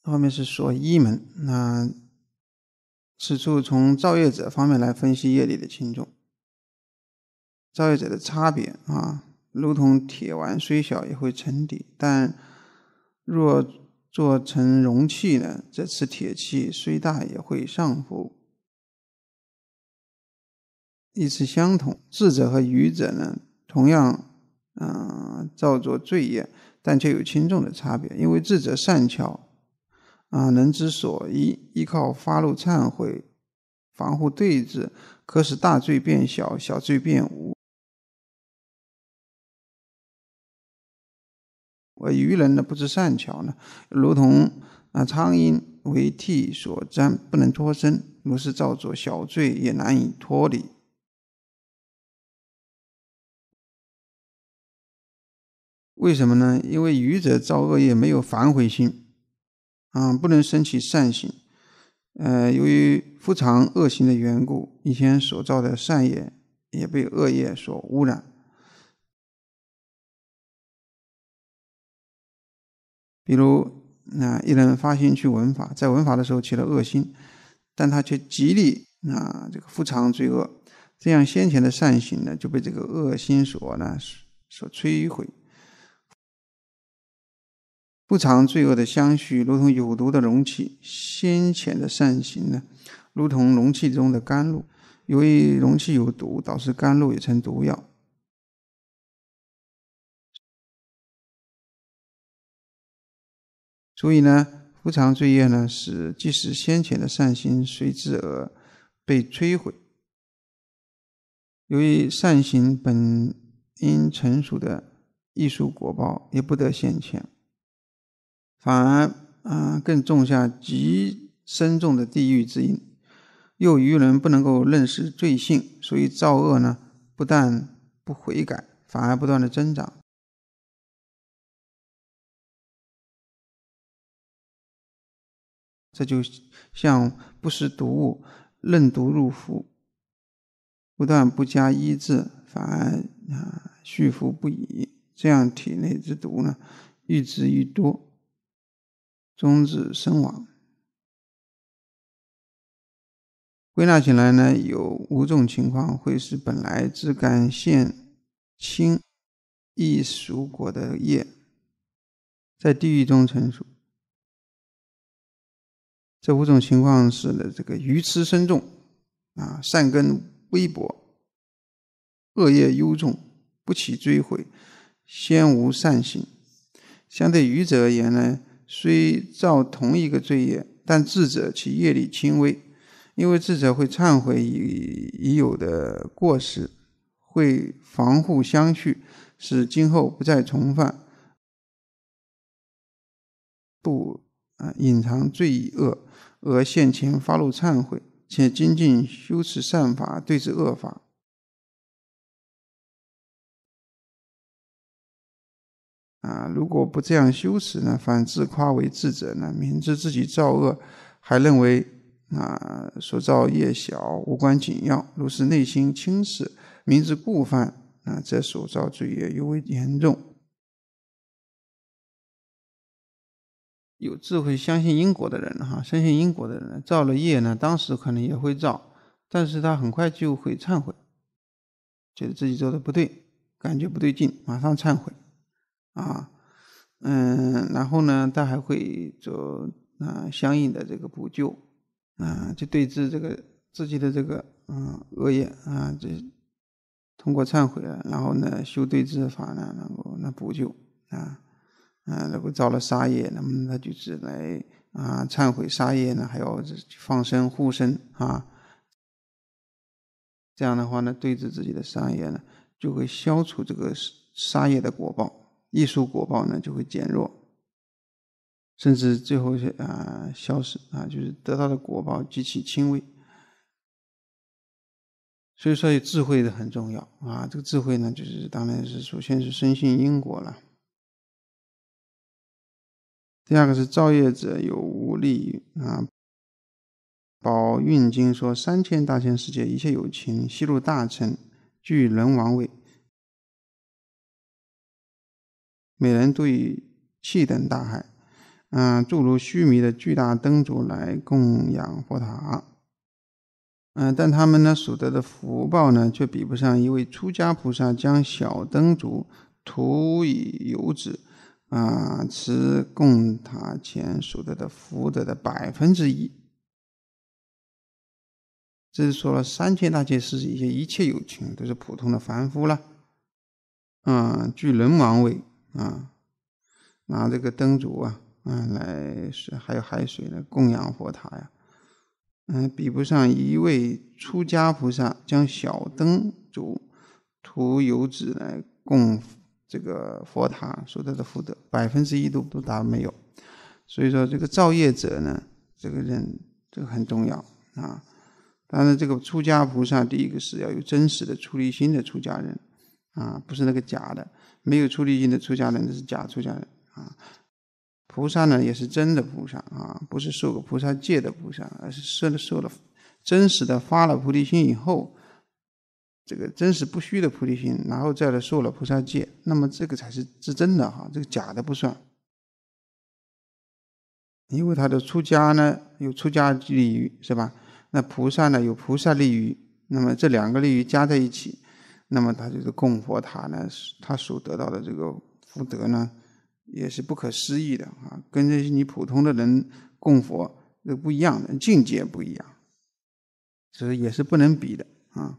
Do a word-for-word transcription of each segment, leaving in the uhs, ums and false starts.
后面是所依门。那此处从造业者方面来分析业力的轻重。造业者的差别啊，如同铁丸虽小也会沉底，但若做成容器呢，这次铁器虽大也会上浮。意思相同，智者和愚者呢，同样呃造作罪业，但却有轻重的差别。因为智者善巧啊，能知所依，依靠发怒忏悔防护对治，可使大罪变小，小罪变无。而愚人呢，不知善巧呢，如同啊苍蝇为涕所沾，不能脱身，如是造作小罪也难以脱离。为什么呢？因为愚者造恶业没有反悔心啊，不能升起善行。呃，由于复常恶行的缘故，以前所造的善业也被恶业所污染。比如啊，一人发心去闻法，在闻法的时候起了恶心，但他却极力啊这个复常罪恶，这样先前的善行呢就被这个恶心所呢所摧毁。复常罪恶的相续如同有毒的容器，先前的善行呢如同容器中的甘露，由于容器有毒，导致甘露也成毒药。所以呢，复常罪业呢，使即使先前的善行随之而被摧毁。由于善行本应成熟的艺术果报也不得现前，反而、呃、更种下极深重的地狱之因。又愚人不能够认识罪性，所以造恶呢，不但不悔改，反而不断的增长。这就像不识毒物，任毒入腹，不但不加医治，反而、啊、续服不已，这样体内之毒呢愈滋愈多，终至身亡。归纳起来呢，有五种情况会使本来只感现轻异熟果的业在地狱中成熟。这五种情况是的，这个愚痴深重啊，善根微薄，恶业幽重，不起追悔，先无善行。相对愚者而言呢，虽造同一个罪业，但智者其业力轻微，因为智者会忏悔已已有的过失，会防护相续，使今后不再重犯，不啊隐藏罪恶，而现前发怒忏悔，且精进修持善法，对治恶法。啊，如果不这样修持呢，反自夸为智者呢，明知自己造恶，还认为啊所造业小，无关紧要，如是内心轻视，明知故犯啊，则所造罪业尤为严重。有智慧相信因果的人哈，深信因果的人造了业呢，当时可能也会造，但是他很快就会忏悔，觉得自己做的不对，感觉不对劲，马上忏悔啊，嗯，然后呢，他还会做啊相应的这个补救啊，就对治这个自己的这个嗯恶业啊，这通过忏悔了，然后呢修对治法呢，然后那补救啊。啊，如果造了杀业，那么他就是来啊忏悔杀业呢，还要放生护生啊。这样的话呢，对治自己的杀业呢，就会消除这个杀业的果报，异熟果报呢就会减弱，甚至最后啊消失啊，就是得到的果报极其轻微。所以说，智慧很重要啊。这个智慧呢，就是当然是首先是深信因果了。第二个是造业者有无利啊。宝运经说，三千大千世界一切有情，悉入大乘，具人王位，每人都以气等大海， 嗯，诸如须弥的巨大灯烛来供养佛塔。嗯，但他们呢所得的福报呢，却比不上一位出家菩萨将小灯烛涂以油脂啊，持供塔前所得的福德的百分之一。这是说了三千大千世界一些一切有情都是普通的凡夫了，啊，具人王位啊，拿这个灯烛啊，啊来是还有海水来供养佛塔呀。嗯，比不上一位出家菩萨将小灯烛涂油脂来供这个佛塔所得的福德，百分之一都不达没有。所以说这个造业者呢，这个人这个很重要啊。当然这个出家菩萨，第一个是要有真实的出离心的出家人啊，不是那个假的，没有出离心的出家人，这是假出家人啊。菩萨呢也是真的菩萨啊，不是受过菩萨戒的菩萨，而是受了受了真实的发了菩提心以后，这个真实不虚的菩提心，然后再来受了菩萨戒，那么这个才是是真的哈，这个假的不算。因为他的出家呢有出家利益是吧？那菩萨呢有菩萨利益，那么这两个利益加在一起，那么他就是供佛塔呢，他所得到的这个福德呢，也是不可思议的啊，跟这你普通的人供佛这不一样的，境界不一样，所以也是不能比的啊。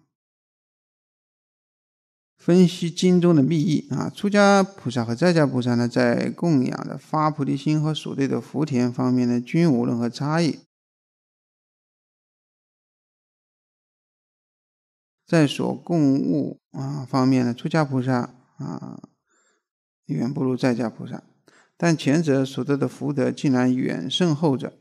分析经中的密意啊，出家菩萨和在家菩萨呢，在供养的发菩提心和所对的福田方面呢，均无任何差异。在所供物啊方面呢，出家菩萨啊远不如在家菩萨，但前者所得的福德竟然远胜后者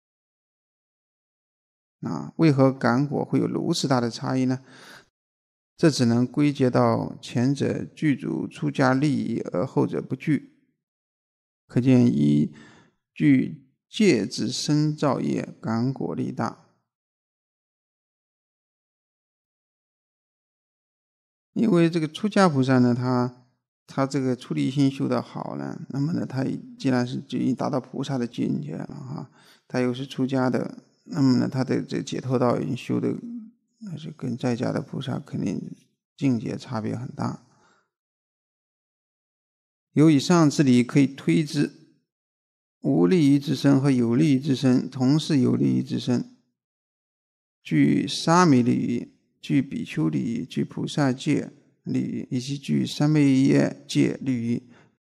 啊！为何感果会有如此大的差异呢？这只能归结到前者具足出家利益，而后者不具。可见依具戒之身造业，感果力大。因为这个出家菩萨呢，他他这个出离心修得好呢，那么呢，他既然是已经达到菩萨的境界了哈，他又是出家的，那么呢，他的这解脱道已经修的，那是跟在家的菩萨肯定境界差别很大。由以上之理可以推知，无利益之身和有利益之身同是有利益之身，具沙弥利益，具比丘利益，具菩萨戒利益，以及具三昧耶戒利益，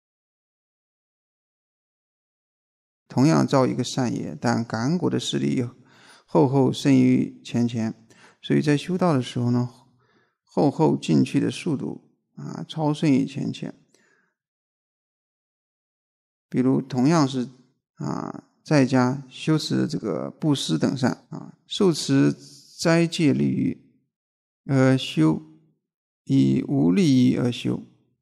同样造一个善业，但感果的势力后后胜于前前，所以在修道的时候呢，后后进去的速度啊，超胜于前前。比如同样是啊，在家修持这个布施等善啊，受持斋戒利益而修，以无利益而修，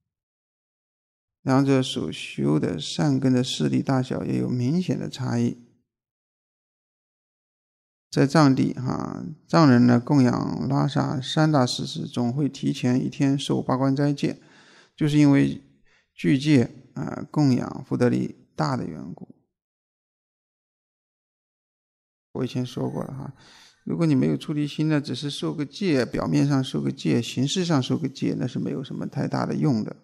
两者所修的善根的势力大小也有明显的差异。在藏地哈，藏人呢供养拉萨三大事时，总会提前一天受八关斋戒，就是因为具戒啊供养福德力大的缘故。我以前说过了哈，如果你没有出离心呢，只是受个戒，表面上受个戒，形式上受个戒，那是没有什么太大的用的。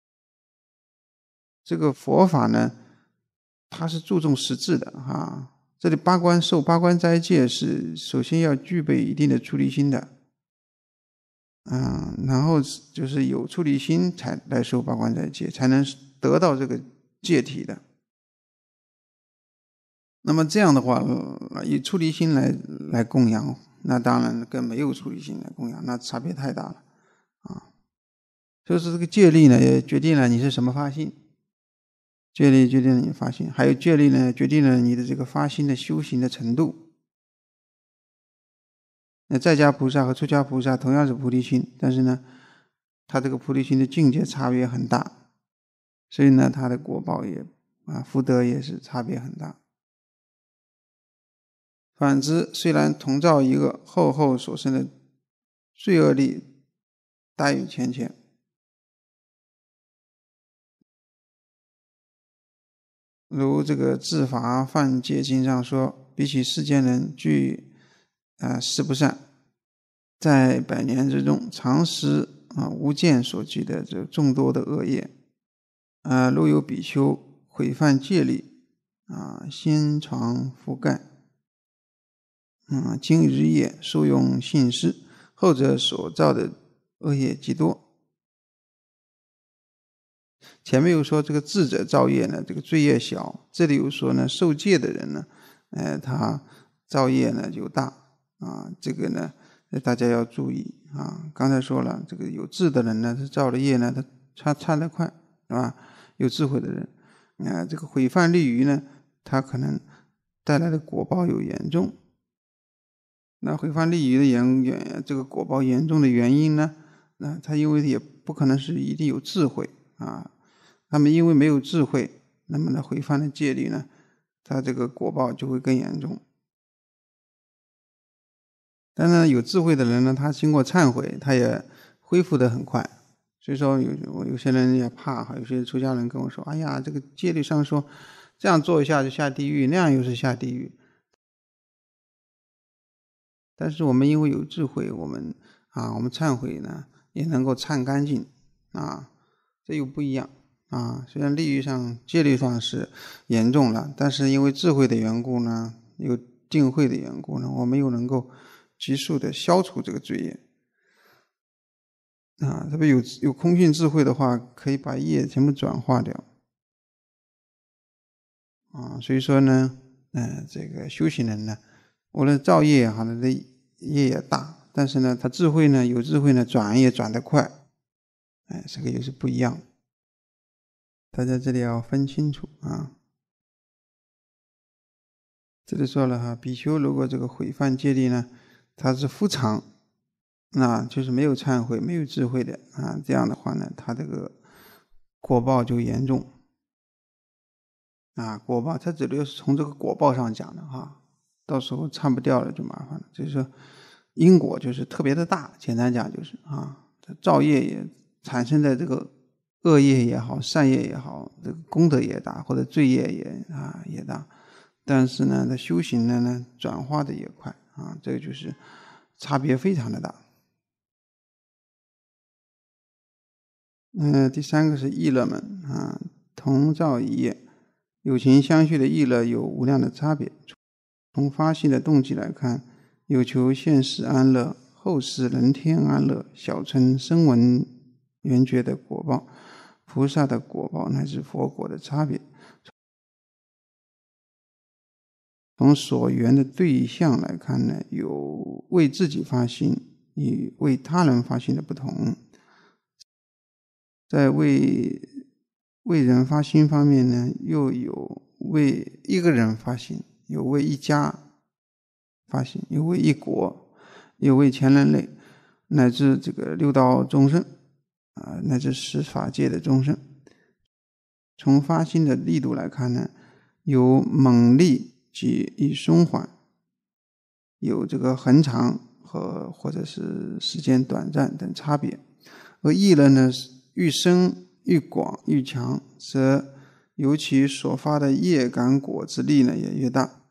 这个佛法呢，它是注重实质的哈。这里八关受八关斋戒是首先要具备一定的出离心的，嗯，然后就是有出离心才来受八关斋戒，才能得到这个戒体的。那么这样的话，以出离心来来供养，那当然跟没有出离心来供养，那差别太大了啊。就是这个戒力呢，也决定了你是什么发心。戒力决定了你发心，还有戒力呢，决定了你的这个发心的修行的程度。那在家菩萨和出家菩萨同样是菩提心，但是呢，他这个菩提心的境界差别很大，所以呢，他的果报也啊福德也是差别很大。反之，虽然同造一个，后后所生的罪恶力大于前前。 如这个治法犯戒经上说，比起世间人具啊事不善，在百年之中常施啊无间所具的这众多的恶业啊，若有比丘毁犯戒律啊，先床覆盖啊，经日夜受用信施，后者所造的恶业极多。前面又说这个智者造业呢，这个罪业小，这里又说呢，受戒的人呢，呃，他造业呢就大啊，这个呢大家要注意啊。刚才说了，这个有智的人呢，他造了业呢，他他忏得快，是吧？有智慧的人，啊，这个毁犯律仪呢，他可能带来的果报有严重。那毁犯律仪的严严这个果报严重的原因呢，那他因为也不可能是一定有智慧啊。他们因为没有智慧，那么呢毁犯的戒律呢，他这个果报就会更严重。但是有智慧的人呢，他经过忏悔，他也恢复得很快。所以说有有些人也怕哈，有些出家人跟我说，哎呀，这个戒律上说这样做一下就下地狱，那样又是下地狱。但是我们因为有智慧，我们啊，我们忏悔呢也能够忏干净啊，这又不一样。啊，虽然律仪上、戒律上是严重了，但是因为智慧的缘故呢，有定慧的缘故呢，我们又能够急速的消除这个罪业。啊，特别有有空性智慧的话，可以把业全部转化掉。啊，所以说呢，呃，这个修行人呢，无论造业哈，他的业也大，但是呢，他智慧呢，有智慧呢，转也转得快，哎，这个也是不一样的。大家这里要分清楚啊。这里说了哈，比丘如果这个毁犯戒律呢，他是夫常，那就是没有忏悔、没有智慧的啊，这样的话呢，他这个果报就严重啊。果报，他这里是从这个果报上讲的哈，到时候忏不掉了就麻烦了。就是说，因果就是特别的大，简单讲就是啊，造业也产生在这个。恶业也好，善业也好，这个功德也大，或者罪业也啊也大，但是呢，它修行的呢转化的也快啊，这个就是差别非常的大。嗯、呃，第三个是意乐门啊，同造一业，有情相续的意乐有无量的差别。从发心的动机来看，有求现世安乐，后世人天安乐，小乘声闻缘觉的果报。菩萨的果报乃至佛果的差别，从所缘的对象来看呢，有为自己发心与为他人发心的不同。在为为人发心方面呢，又有为一个人发心，有为一家发心，有为一国，有为全人类，乃至这个六道众生啊，乃至十法界的众生。从发心的力度来看呢，有猛力及以松缓，有这个恒长和或者是时间短暂等差别。而意乐呢，愈深愈广愈强，则由其所发的业感果之力呢也越大。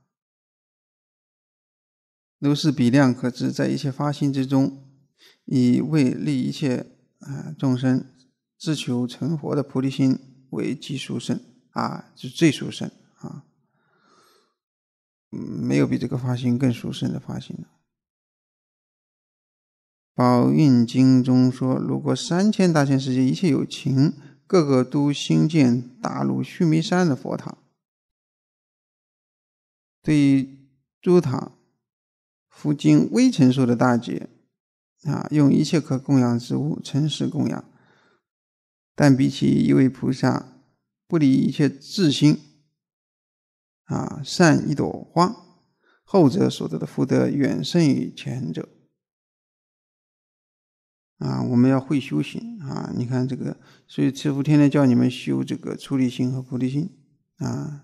如是比量可知，在一切发心之中，以为利一切啊众生自求成佛的菩提心为极殊胜啊，是最殊胜啊，没有比这个发心更殊胜的发心了。宝运经中说，如果三千大千世界一切有情，个个都兴建大如须弥山的佛塔，对于诸塔复经微尘数的大劫啊，用一切可供养之物诚实供养，但比起一位菩萨不离一切自心啊，善一朵花，后者所得的福德远胜于前者啊。我们要会修行啊，你看这个，所以师父天天叫你们修这个出离心和菩提心啊，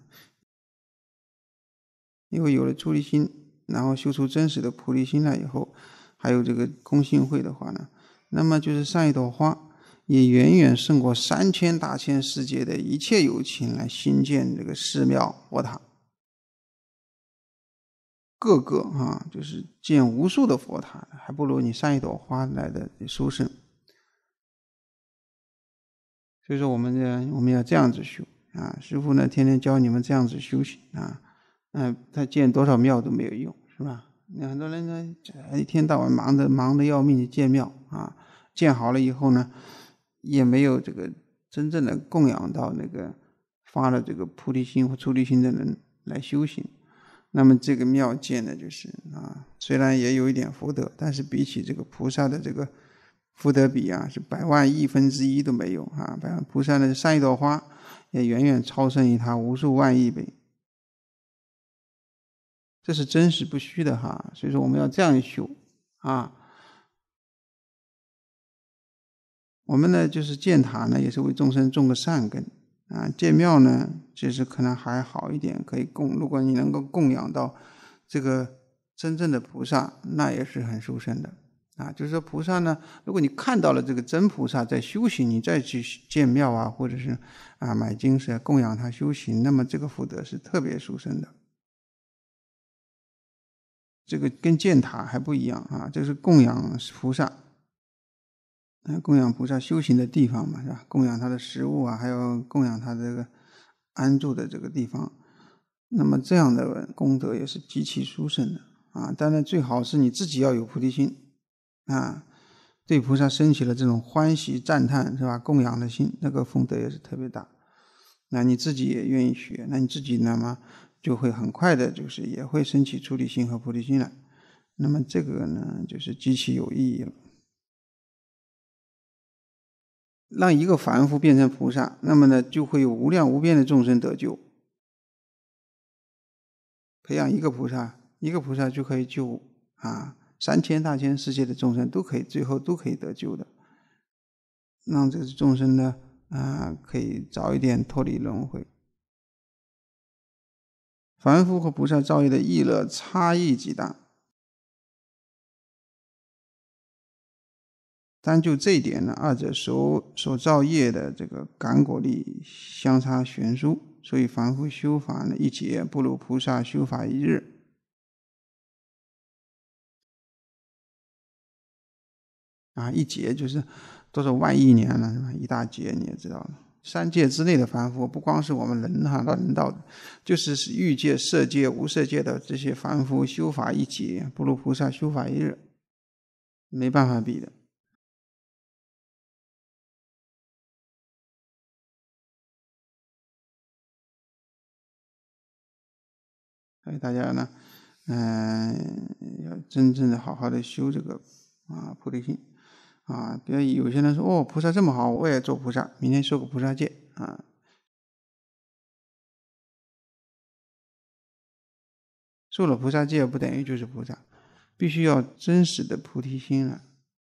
因为有了出离心，然后修出真实的菩提心来以后，还有这个空性慧的话呢，那么就是像一朵花， 也远远胜过三千大千世界的一切有情来兴建这个寺庙佛塔。个个啊，就是建无数的佛塔，还不如你上一朵花来的殊胜。所以说我们呢，我们要这样子修啊。师父呢，天天教你们这样子修行啊。嗯、呃，他建多少庙都没有用，是吧？很多人呢，一天到晚忙得忙得要命去建庙啊，建好了以后呢，也没有这个真正的供养到那个发了这个菩提心或出离心的人来修行。那么这个庙建的就是啊，虽然也有一点福德，但是比起这个菩萨的这个福德比啊，是百万亿分之一都没有啊！百万菩萨的上一朵花也远远超胜于他无数万亿倍，这是真实不虚的哈。所以说我们要这样修啊。我们呢，就是建塔呢，也是为众生种个善根啊。建庙呢，其实可能还好一点，可以供。如果你能够供养到这个真正的菩萨，那也是很殊胜的啊。就是说菩萨呢，如果你看到了这个真菩萨在修行，你再去建庙啊，或者是啊买经是供养他修行，那么这个福德是特别殊胜的。这个跟建塔还不一样啊，这是供养菩萨。供养菩萨修行的地方嘛，是吧？供养他的食物啊，还有供养他这个安住的这个地方。那么这样的功德也是极其殊胜的啊！当然最好是你自己要有菩提心啊，对菩萨升起了这种欢喜赞叹，是吧？供养的心，那个功德也是特别大。那你自己也愿意学，那你自己那么就会很快的，就是也会升起出离心和菩提心来。那么这个呢，就是极其有意义了。让一个凡夫变成菩萨，那么呢，就会有无量无边的众生得救。培养一个菩萨，一个菩萨就可以救啊三千大千世界的众生，都可以最后都可以得救的。让这个众生呢啊，可以早一点脱离轮回。凡夫和菩萨造业的意乐差异极大。单就这一点呢，二者所所造业的这个感果力相差悬殊，所以凡夫修法呢一劫，不如菩萨修法一日。啊，一劫就是多少万亿年了，是吧？一大劫你也知道了。三界之内的凡夫，不光是我们人哈，到人道的，就是欲界、色界、无色界的这些凡夫修法一劫，不如菩萨修法一日，没办法比的。所以大家呢，嗯、呃，要真正的好好的修这个啊菩提心啊。比如有些人说，哦，菩萨这么好，我也做菩萨，明天受个菩萨戒啊。受了菩萨戒不等于就是菩萨，必须要真实的菩提心了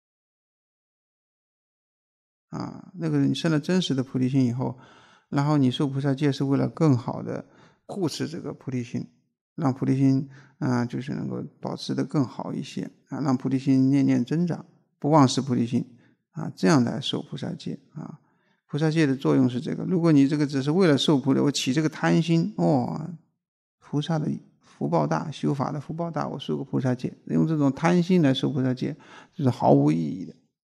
啊。那个你生了真实的菩提心以后，然后你受菩萨戒是为了更好的护持这个菩提心。让菩提心啊、呃，就是能够保持得更好一些啊，让菩提心念念增长，不忘失菩提心啊，这样来受菩萨戒啊。菩萨戒的作用是这个，如果你这个只是为了受菩提，我起这个贪心，哦，菩萨的福报大，修法的福报大，我受个菩萨戒，用这种贪心来受菩萨戒，就是毫无意义的。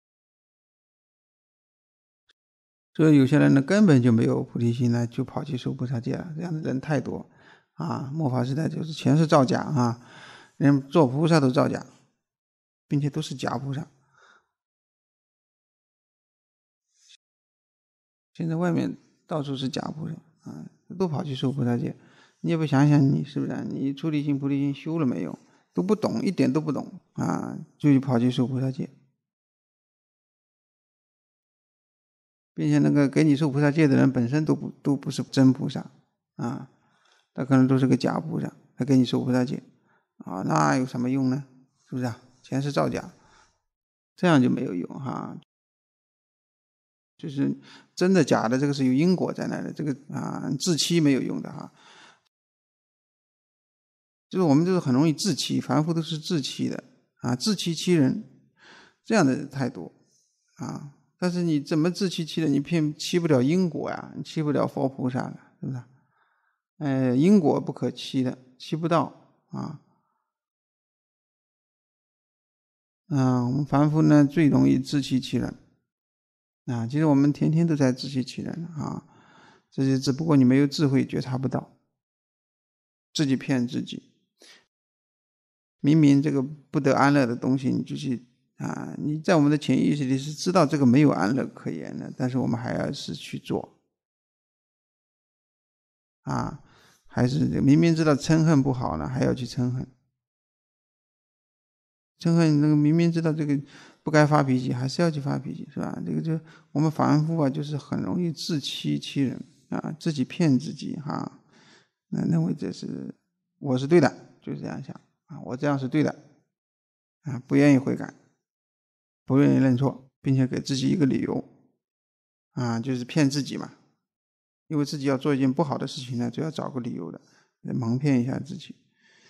所以有些人呢，根本就没有菩提心呢，就跑去受菩萨戒了，这样的人太多。啊，末法时代就是全是造假啊，连做菩萨都造假，并且都是假菩萨。现在外面到处是假菩萨啊，都跑去受菩萨戒。你也不想想，你是不是？你出离心、菩提心修了没有？都不懂，一点都不懂啊，就跑去受菩萨戒，并且那个给你受菩萨戒的人本身都不都不是真菩萨啊。他可能都是个假菩萨，他给你受菩萨戒啊，那有什么用呢？是不是啊？全是造假，这样就没有用哈。就是真的假的，这个是有因果在那的，这个啊自欺没有用的哈。就是我们就是很容易自欺，凡夫都是自欺的啊，自欺欺人，这样的太多啊。 但是你怎么自欺欺人？你骗欺不了因果呀，你欺不了佛菩萨的，是不是？呃，因果不可欺的，欺不到啊。啊，我们凡夫呢最容易自欺欺人啊。其实我们天天都在自欺欺人啊，这些只不过你没有智慧觉察不到，自己骗自己。明明这个不得安乐的东西，你就去啊，你在我们的潜意识里是知道这个没有安乐可言的，但是我们还要是去做啊，还是明明知道嗔恨不好呢，还要去嗔恨。嗔恨那个明明知道这个不该发脾气，还是要去发脾气，是吧？这个就我们凡夫啊，就是很容易自欺欺人啊，自己骗自己哈，那认为这是我是对的，就是这样想啊，我这样是对的啊，不愿意悔改，不愿意认错，并且给自己一个理由啊，就是骗自己嘛，因为自己要做一件不好的事情呢，就要找个理由的，来蒙骗一下自己。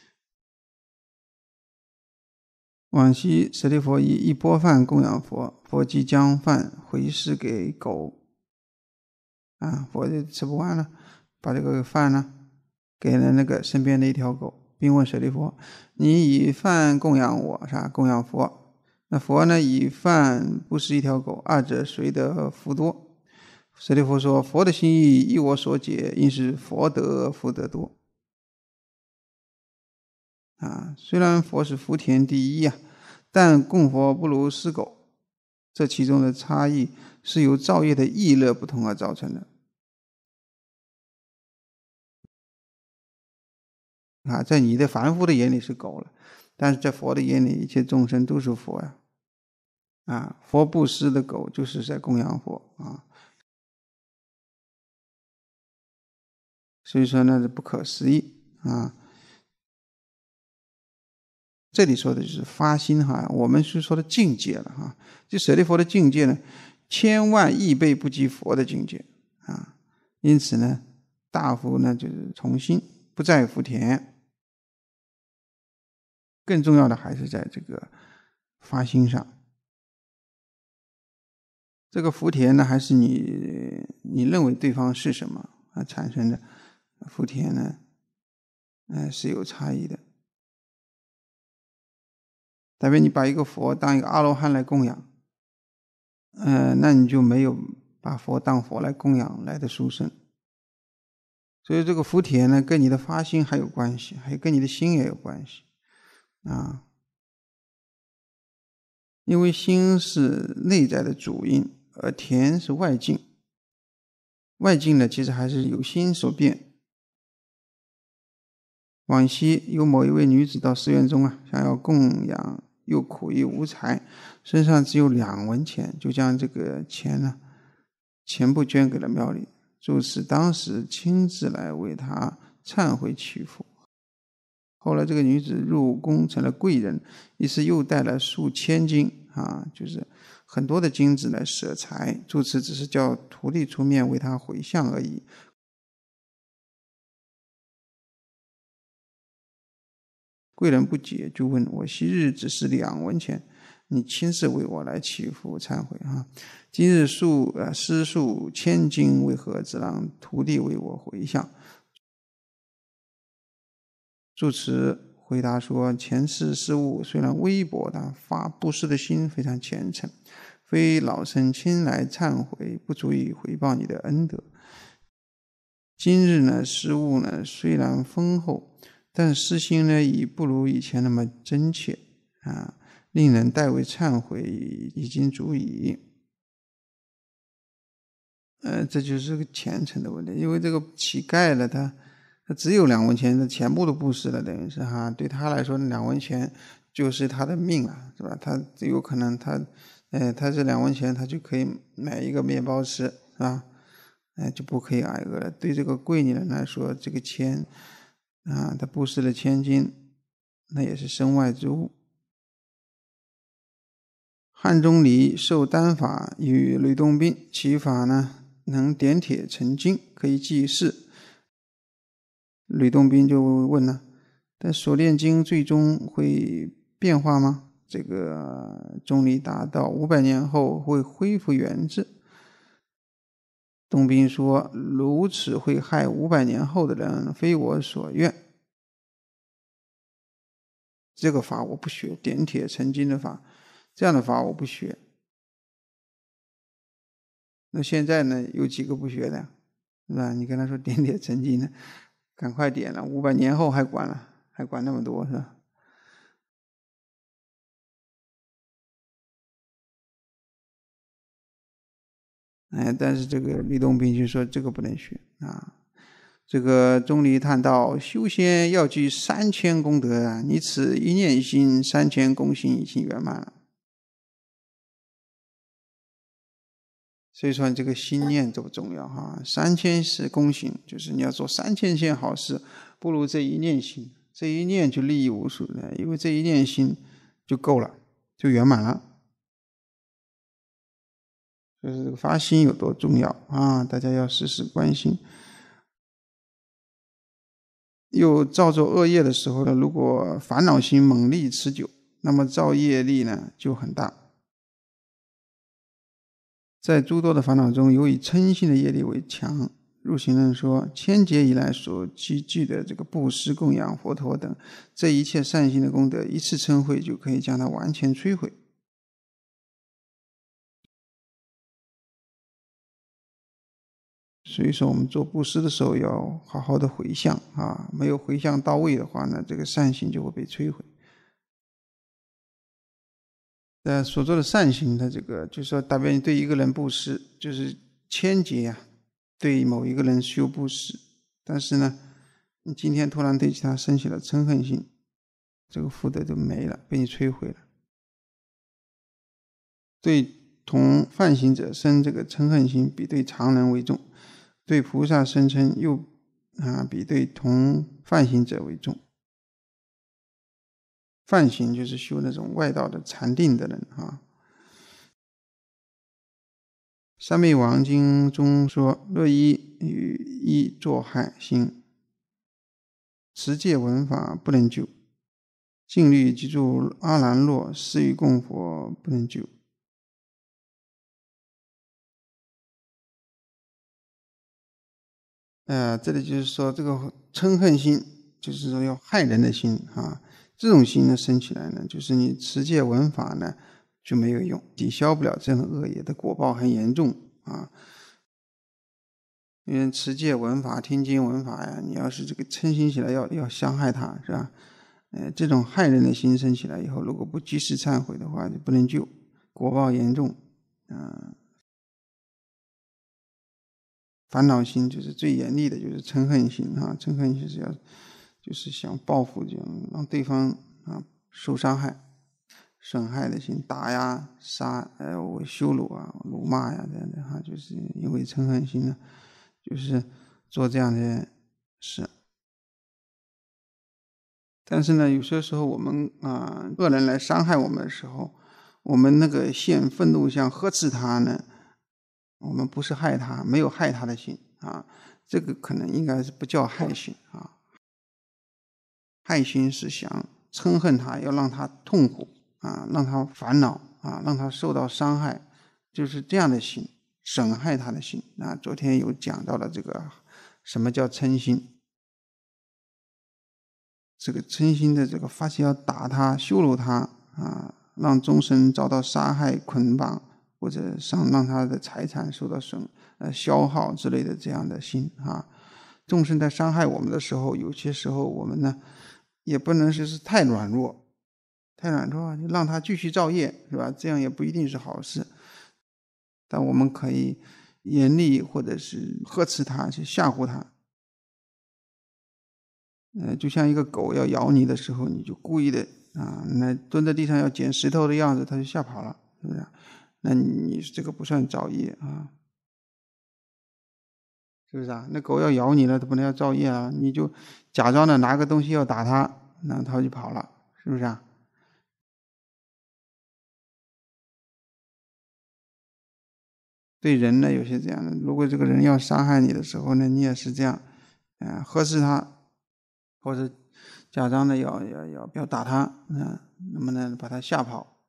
往昔舍利弗以一钵饭供养佛，佛即将饭回施给狗啊，佛就吃不完了，把这个饭呢给了那个身边的一条狗，并问舍利弗：你以饭供养我，是吧？供养佛，那佛呢以饭布施一条狗，二者谁得福多？舍利弗说：佛的心意依我所解，应是佛得福德多。啊，虽然佛是福田第一啊，但供佛不如施狗，这其中的差异是由造业的意乐不同而造成的。啊，在你的凡夫的眼里是狗了，但是在佛的眼里，一切众生都是佛呀。啊，佛布施的狗就是在供养佛啊，所以说呢，是不可思议啊。这里说的就是发心哈，我们是说的境界了哈。就舍利弗的境界呢，千万亿倍不及佛的境界啊。因此呢，大福呢就是从心，不在福田。更重要的还是在这个发心上。这个福田呢，还是你你认为对方是什么啊产生的福田呢？呃，是有差异的。代表你把一个佛当一个阿罗汉来供养，呃，那你就没有把佛当佛来供养来的殊胜。所以这个福田呢，跟你的发心还有关系，还有跟你的心也有关系啊。因为心是内在的主因，而田是外境。外境呢，其实还是由心所变。往昔有某一位女子到寺院中啊，想要供养，又苦又无财，身上只有两文钱，就将这个钱呢全部捐给了庙里。住持当时亲自来为她忏悔祈福。后来这个女子入宫成了贵人，于是又带了数千金啊，就是很多的金子来舍财。住持只是叫徒弟出面为她回向而已。贵人不解，就问我：昔日只是两文钱，你亲自为我来祈福忏悔啊！今日数呃施数千金，为何只让徒弟为我回向？住持回答说：前世失误虽然微薄，但发布施的心非常虔诚，非老僧亲来忏悔，不足以回报你的恩德。今日呢，失误呢虽然丰厚，但施心呢已不如以前那么真切啊，令人代为忏悔已经足矣。呃，这就是个虔诚的问题，因为这个乞丐呢，他他只有两文钱，他全部都布施了，等于是哈，对他来说两文钱就是他的命了，是吧？他有可能他，呃，他这两文钱他就可以买一个面包吃，是吧？哎，就不可以挨饿了。对这个贵女人来说，这个钱啊，他布施了千金，那也是身外之物。汉钟离受丹法与吕洞宾，其法呢能点铁成金，可以济世。吕洞宾就问了：但所炼金最终会变化吗？ 这个重力达到五百年后会恢复原质。东宾说，如此会害五百年后的人，非我所愿。这个法我不学，点铁成金的法，这样的法我不学。那现在呢，有几个不学的，是吧？你跟他说点铁成金的，赶快点了，五百年后还管了，还管那么多，是吧？哎，但是这个李东宾就说这个不能学啊。这个钟离谈到，修仙要具三千功德啊，你此一念心，三千功行已经圆满了。所以说这个心念都不重要哈，三千是功行，就是你要做三千件好事，不如这一念心，这一念就利益无数的，因为这一念心就够了，就圆满了。就是这个发心有多重要啊！大家要时时关心。又造作恶业的时候呢，如果烦恼心猛力持久，那么造业力呢就很大。在诸多的烦恼中，由以嗔心的业力为强。入行论说，千劫以来所积聚的这个布施、供养佛陀等这一切善行的功德，一次嗔恚就可以将它完全摧毁。所以说我们做布施的时候要好好的回向啊，没有回向到位的话呢，这个善行就会被摧毁。呃，所做的善行的这个，就是说，代表你对一个人布施，就是千劫啊，对某一个人修布施，但是呢，你今天突然对其他生起了嗔恨心，这个福德就没了，被你摧毁了。对同犯行者生这个嗔恨心，比对常人为重。对菩萨声称又啊比对同犯行者为重。犯行就是修那种外道的禅定的人啊。三昧王经中说，乐一与一作害心，持戒闻法不能救，静虑记住阿兰若施于供佛不能救。呃，这里就是说，这个嗔恨心，就是说要害人的心啊。这种心呢，生起来呢，就是你持戒闻法呢就没有用，抵消不了这样的恶业的果报很严重啊。因为持戒闻法、听经闻法呀，你要是这个嗔心起来要，要要伤害他，是吧？呃，这种害人的心生起来以后，如果不及时忏悔的话，就不能救，果报严重，嗯、呃。烦恼心就是最严厉的，就是嗔恨心啊！嗔恨心是要，就是想报复，这样让对方啊受伤害、损害的心，打呀、杀、呃、我羞辱啊、辱骂呀这样的哈，就是因为嗔恨心呢，就是做这样的事。但是呢，有些时候我们啊恶人来伤害我们的时候，我们那个现愤怒相呵斥他呢。我们不是害他，没有害他的心啊，这个可能应该是不叫害心啊。害心是想嗔恨他，要让他痛苦啊，让他烦恼啊，让他受到伤害，就是这样的心，损害他的心啊。昨天有讲到了这个什么叫嗔心，这个嗔心的这个发心要打他、羞辱他啊，让众生遭到杀害、捆绑。或者上让他的财产受到损呃消耗之类的这样的心啊，众生在伤害我们的时候，有些时候我们呢也不能说是太软弱，太软弱就让他继续造业，是吧？这样也不一定是好事。但我们可以严厉或者是呵斥他，去吓唬他。呃，就像一个狗要咬你的时候，你就故意的啊，那蹲在地上要捡石头的样子，他就吓跑了，是不是？那你这个不算造业啊，是不是啊？那狗要咬你了，它不能要造业啊，你就假装的拿个东西要打它，那它就跑了，是不是啊？对人呢，有些这样的，如果这个人要伤害你的时候呢，你也是这样，啊、呵斥他，或者假装的要要要要打他，啊，那么呢把他吓跑，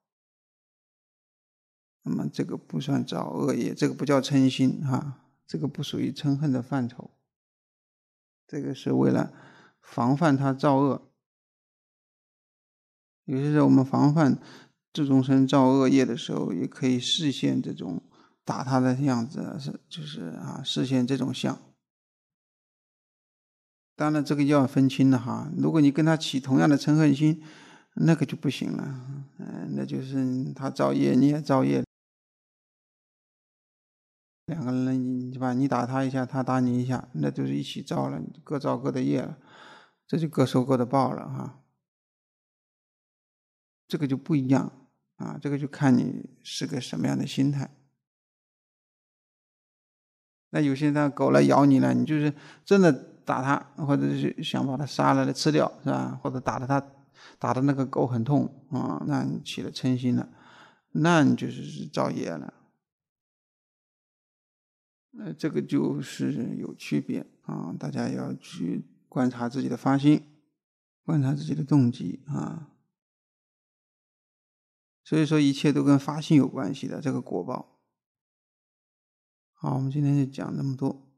那么这个不算造恶业，这个不叫嗔心哈，这个不属于嗔恨的范畴，这个是为了防范他造恶。有些时候我们防范自众生造恶业的时候，也可以示现这种打他的样子，是就是啊，示现这种相。当然这个要分清了哈，如果你跟他起同样的嗔恨心，那个就不行了，嗯，那就是他造业你也造业，两个人你把你打他一下，他打你一下，那就是一起造了，各造各的业了，这就各受各的报了哈。这个就不一样啊，这个就看你是个什么样的心态。那有些人狗来咬你了，你就是真的打他，或者是想把他杀了吃掉，是吧？或者打的他打的那个狗很痛啊，那你起了嗔心了，那你就是造业了。呃，这个就是有区别啊，大家要去观察自己的发心，观察自己的动机啊。所以说一切都跟发心有关系的，这个果报。好，我们今天就讲这么多。